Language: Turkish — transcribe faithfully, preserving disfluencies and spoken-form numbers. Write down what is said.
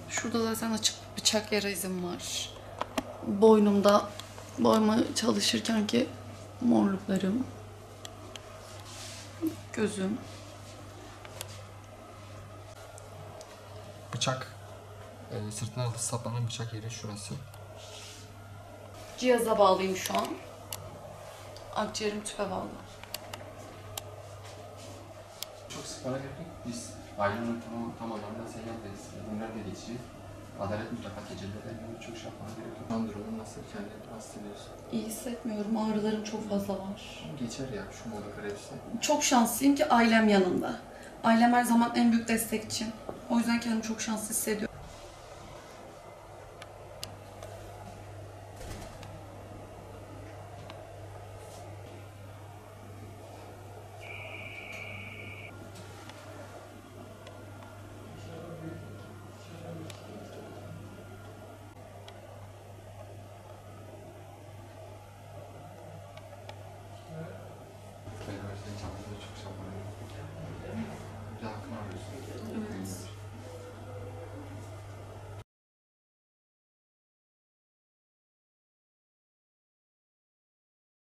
Şurada zaten açık bıçak yara izim var. Boynumda boyma çalışırken ki morluklarım. Gözüm. Bıçak. E, sırtına saplanan bıçak yeri şurası. Cihaza bağlıyım şu an. Akciğerim tüpe bağlı. Çok sık bana geldik. Biz ailenin tam, tam anlamda seyahatteyiz. Bunlar da geçeceğiz. Adalet mutlaka geceleri yani çok şey yapmana gerek yok. Şu an durumun nasıl? Kendini nasıl hissediyorsun? İyi hissetmiyorum. Ağrılarım çok fazla var. Geçer ya şu moda krepsi. Çok şanslıyım ki ailem yanında. Ailem her zaman en büyük destekçim. O yüzden kendimi çok şanslı hissediyorum.